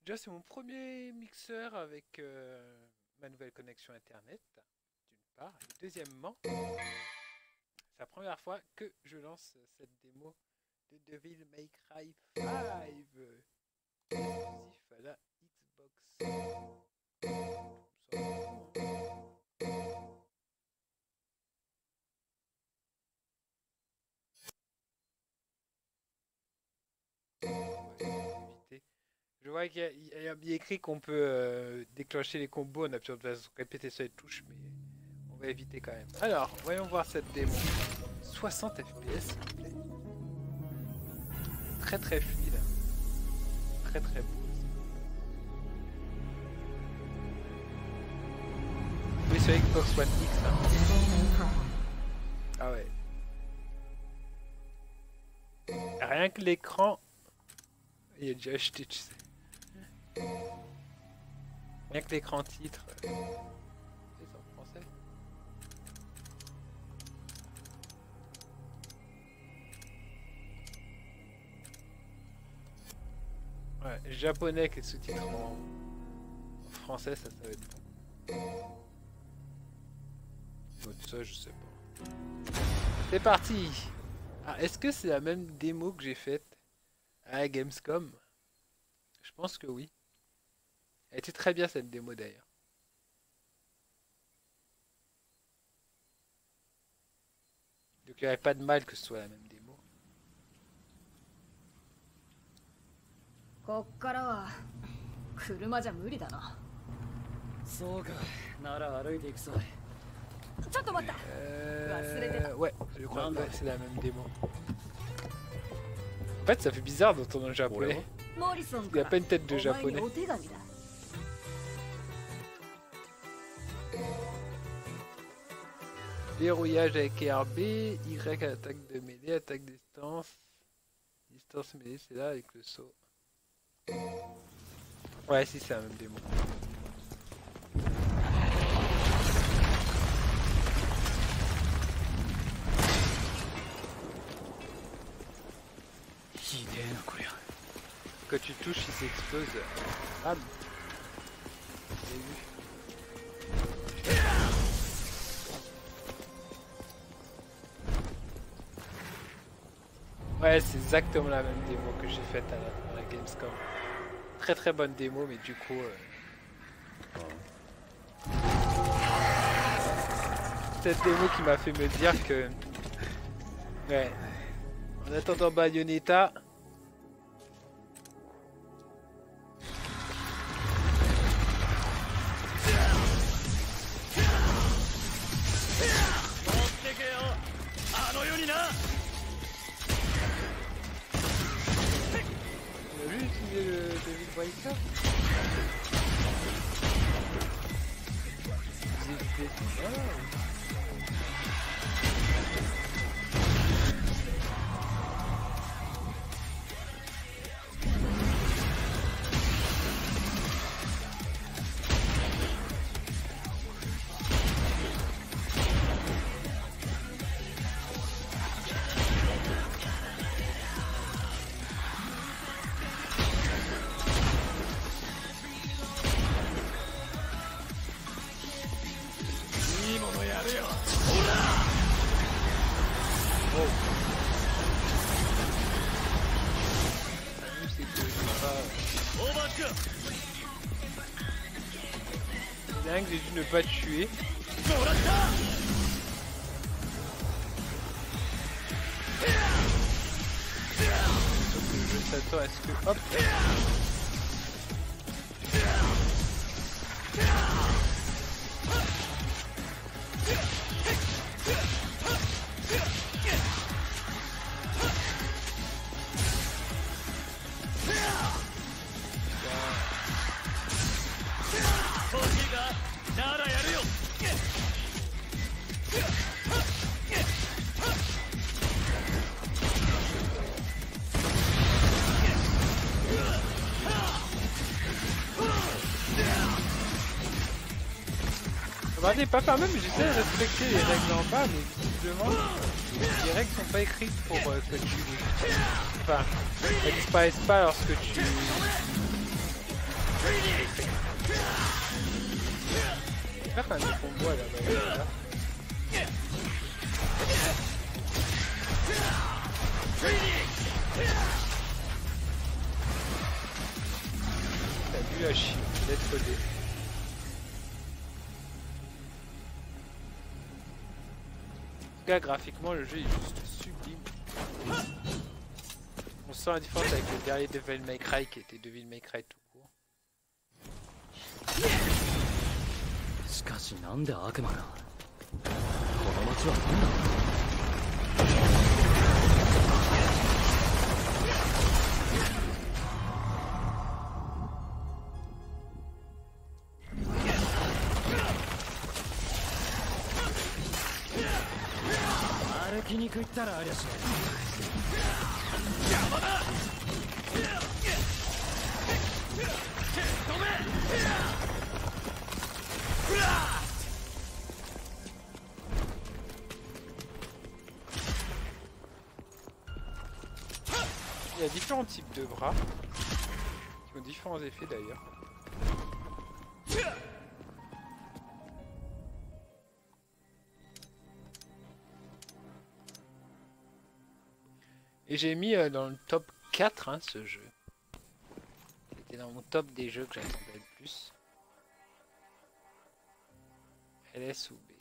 Déjà, c'est mon premier mixeur avec ma nouvelle connexion internet, d'une part. Et deuxièmement, c'est la première fois que je lance cette démo de Devil May Cry 5 exclusif à la Xbox. Je vois qu'il y a bien écrit qu'on peut déclencher les combos, on a besoin de répéter sur les touches, mais on va éviter quand même. Alors, voyons voir cette démo. 60 FPS, s'il vous plaît. Très très fluide. Très très beau. Oui, sur Xbox One X. Hein. Ah ouais. Rien que l'écran, il est déjà acheté, tu sais. Rien que l'écran titre. C'est en français. Ouais, japonais avec les sous-titres en français, ça va être bon. Bon, ça, je sais pas. C'est parti! Ah, est-ce que c'est la même démo que j'ai faite à la Gamescom? Je pense que oui. Elle était très bien cette démo d'ailleurs. Donc il n'y avait pas de mal que ce soit la même démo. こっからは車じゃ無理だな。 そうか、なら歩いていくさ。 ちょっと待った。 Ouais, je crois que c'est la même démo. En fait, ça fait bizarre d'entendre un japonais. Il n'y a pas une tête de japonais. Verrouillage avec RB, Y attaque de mêlée, attaque distance. Distance mêlée, c'est là avec le saut. Ouais, si, c'est la même démo. Quand tu touches, il s'explose. Ah, j'ai vu. Ouais, c'est exactement la même démo que j'ai faite à la Gamescom. Très très bonne démo, mais du coup... Cette démo qui m'a fait me dire que... Ouais. En attendant Bayonetta... On a vu utiliser le Devil May Cry. C'est dingue, j'ai dû ne pas tuer. Je s'attend à ce que... Hop. Regardez, pas quand même, j'essaie de respecter les règles en bas, mais visiblement, les règles sont pas écrites pour que tu... Enfin, elles disparaissent pas lorsque tu J'espère qu'on a des combos à la base. Là. T'as vu la chine d'être codé. En tout cas, graphiquement, le jeu est juste sublime. On sent la différence avec le dernier Devil May Cry qui était Devil May Cry tout court. しかしなんで悪魔がこの町は何なんだ。歩きにくいったらありゃしない。邪魔だ。 Il y a différents types de bras qui ont différents effets d'ailleurs. Et j'ai mis dans le top 4 hein, ce jeu. C'était dans mon top des jeux que j'attendais le plus. LS ou B.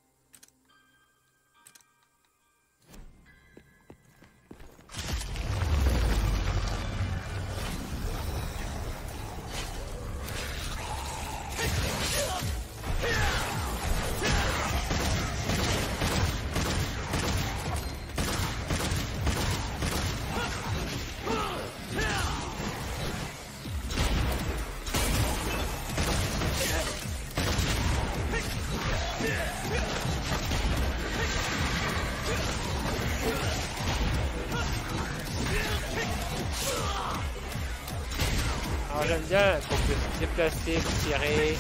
Alors j'aime bien qu'on peut se déplacer, tirer.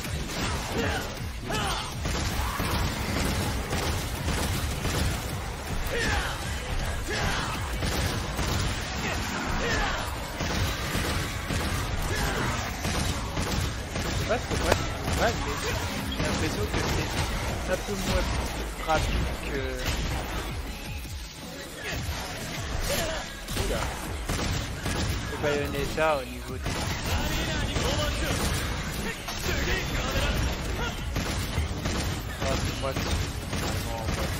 Je sais pas ce que moi c'est pas, mais j'ai l'impression que c'est un peu moins rapide que... Oula. Le Bayonetta au niveau des... Oh, c'est moi qui suis vraiment en mode.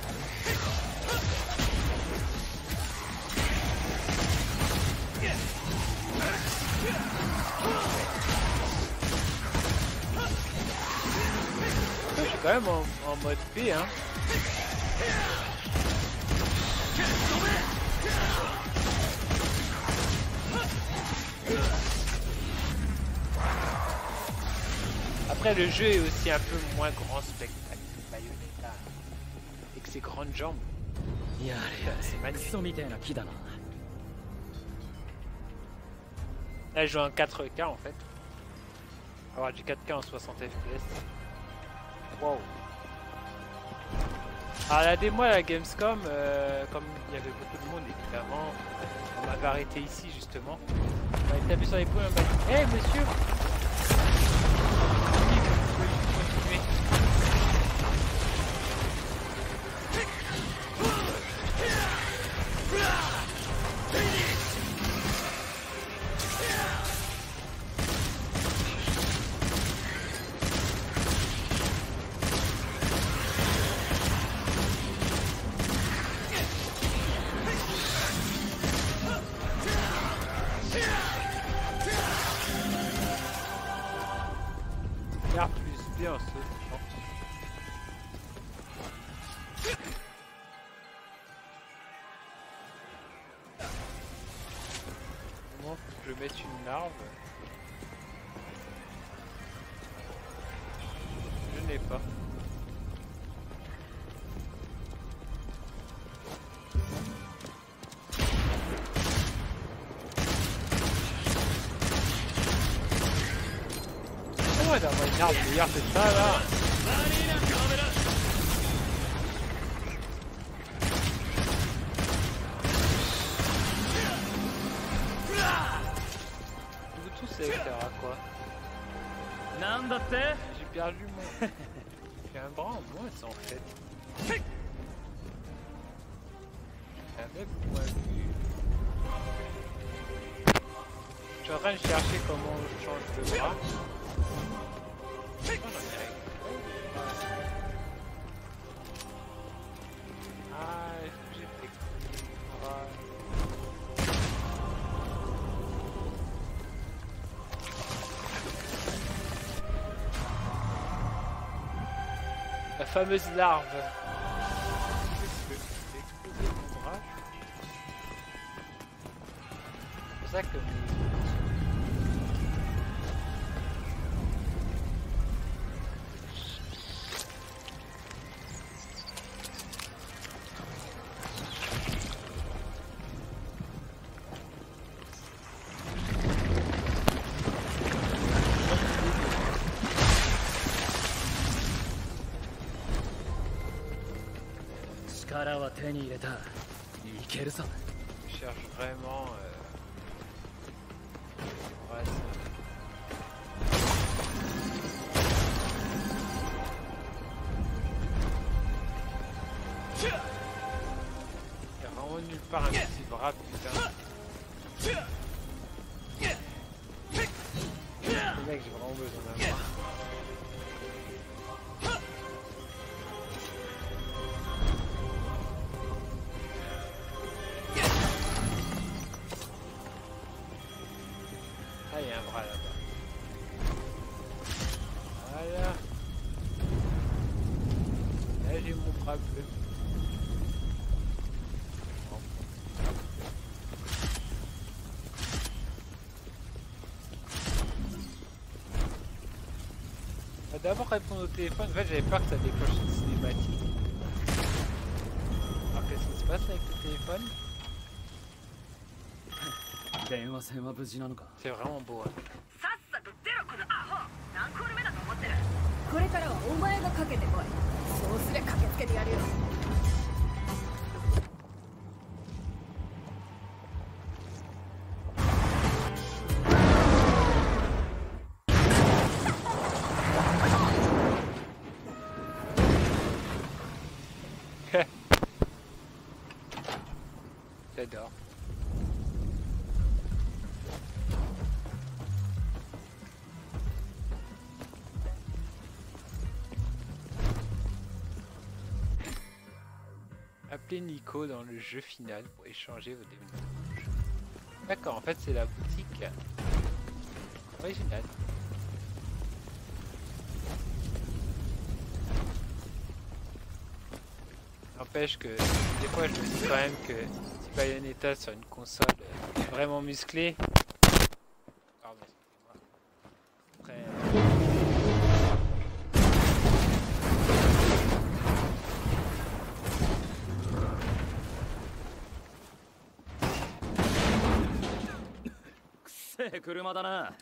Je suis quand même en mode B, hein. Après, le jeu est aussi un peu moins grand spectacle que Bayonetta. Avec ses grandes jambes. C'est magnifique. Là, je joue en 4K en fait. Alors, du 4K en 60 FPS. Wow. Alors, la démo à la Gamescom, comme il y avait beaucoup de monde évidemment, on m'avait arrêté ici justement. On m'avait tapé sur les poules et on m'a dit: hey monsieur! D'avoir une arme meilleure que ça là. Du coup tout ça sert à quoi? なんだって J'ai perdu mon... J'ai un bras en moins en fait. Un mec moins vu. Je suis en train de chercher comment je change de bras. Oh, j'en ai rien. Ah, est-ce que j'ai fait bras? La fameuse larve. Qu'est-ce que j'ai explosé mon bras? C'est pour ça que... Je cherche vraiment... Ouais, il y a vraiment nulle part un petit bras, putain. Le mec, j'ai vraiment besoin d'un bras. Ah, il y a un bras là-bas. Voilà. Là, j'ai mon bras bleu. On va d'abord répondre au téléphone. En fait, j'avais peur que ça déclenche une cinématique. Alors, qu'est-ce qui se passe avec le téléphone? C'est vraiment beau, hein. これからはお前がかけてこい。そうすりゃ駆けつけてやるよ。 J'adore. Appelez Nico dans le jeu final pour échanger vos démons. D'accord, en fait c'est la boutique originale. N'empêche que des fois je me dis quand même que si Bayonetta sur une console vraiment musclée... Pardon, excusez-moi. Très... 車だな。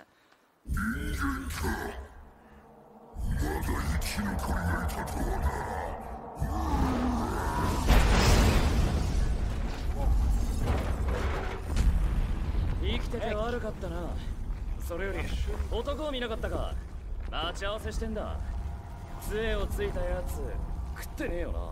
生きてて悪かったな。それより男を見なかったか。待ち合わせしてんだ。杖をついたやつ食ってねえよな。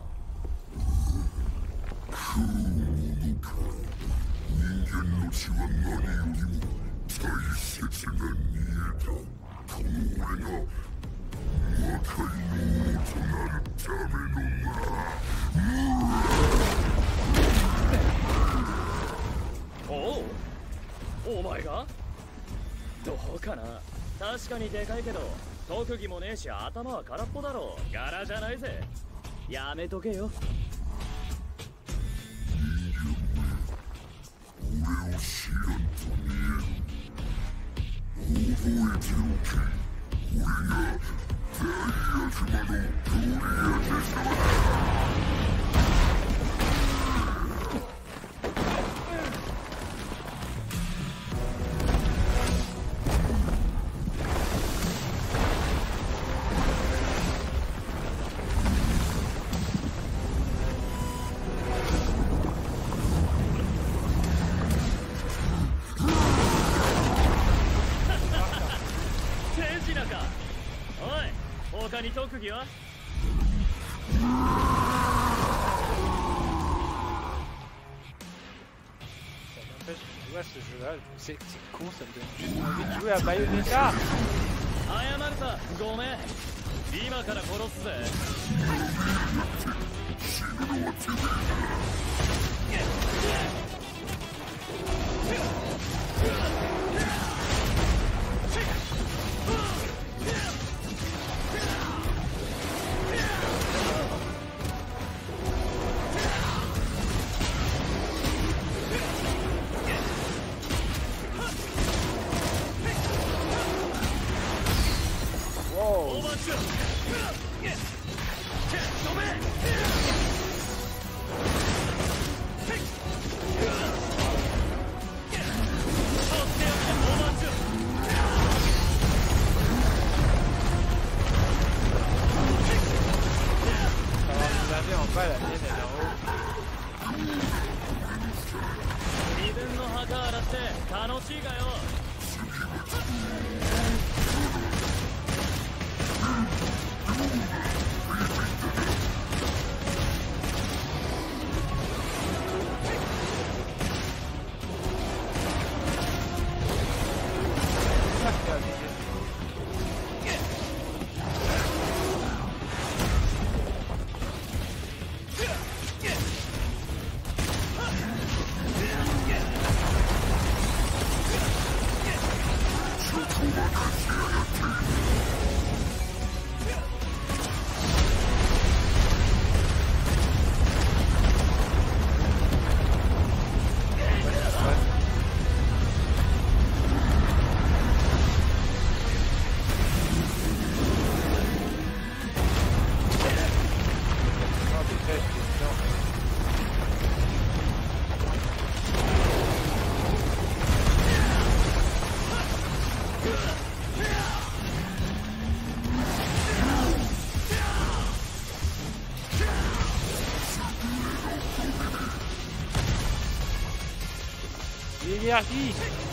人間の血は何よりも大切な煮えだ。この俺が魔界の王となるためのな。おう、お前が？どうかな。確かにでかいけど特技もねえし頭は空っぽだろ。柄じゃないぜ。やめとけよ。俺を知らんと見える。覚えておけ。俺が大悪魔のゴリアテ様だ。 他に特技は？ jouer à ce jeu-là, c'est con, ça me donne juste envie de jouer à Bayonetta. 謝るさ、ごめん。今から殺すぜ。 L'énergie.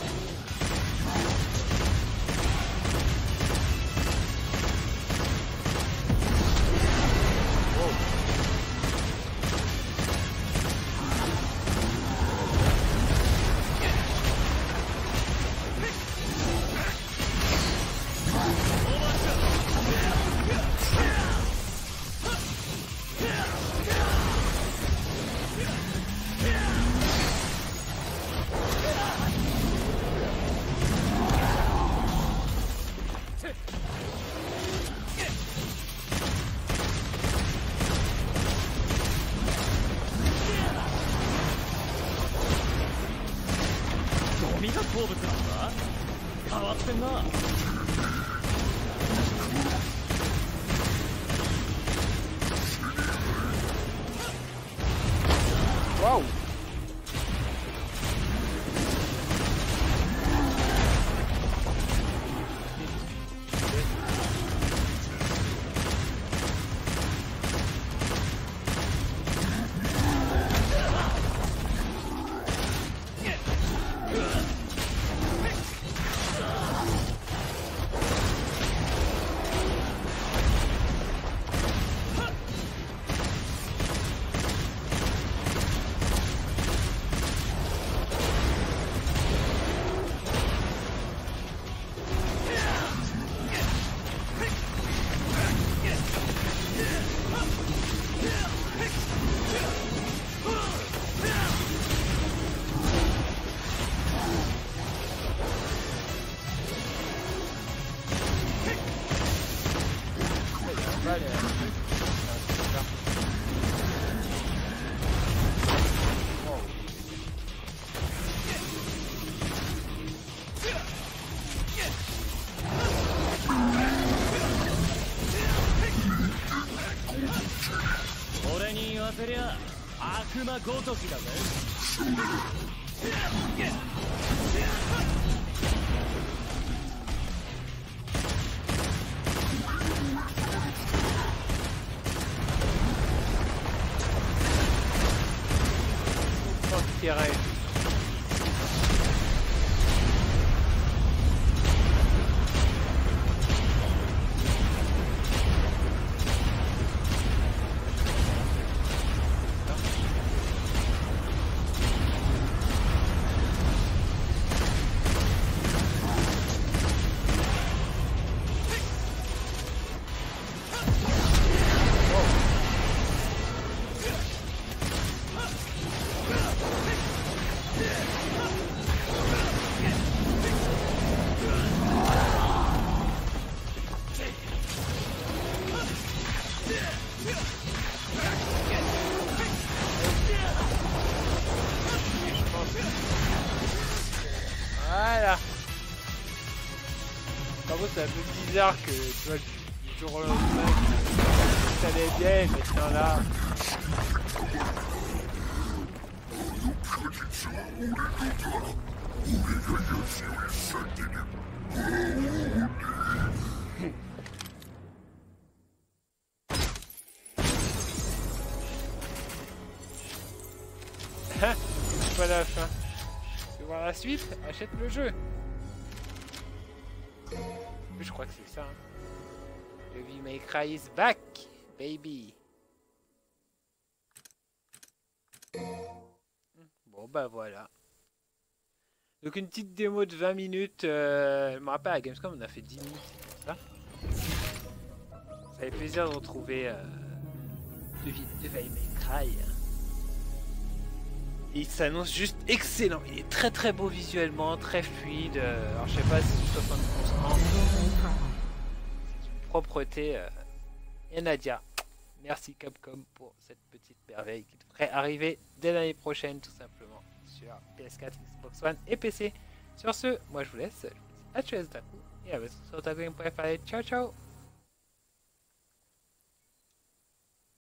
ごときだぜ。 Par contre, c'est un peu bizarre que tu vois, du jour au lendemain, ça allait bien, et maintenant là. C'est pas la fin. Tu veux voir la suite? Achète le jeu. Je crois que c'est ça. Hein. Devil May Cry is back, baby. Bon bah voilà. Donc une petite démo de 20 minutes. Je me rappelle à Gamescom on a fait 10 minutes, c'est comme ça. Ça fait plaisir de retrouver Devil May Cry. Et il s'annonce juste excellent. Il est très très beau visuellement, très fluide. Alors je sais pas si c'est 70%. C'est une propreté. Et Nadia, merci Capcom pour cette petite merveille qui devrait arriver dès l'année prochaine tout simplement sur PS4, Xbox One et PC. Sur ce, moi je vous laisse. À tous et à bientôt sur Tagoing.fr. Ciao ciao.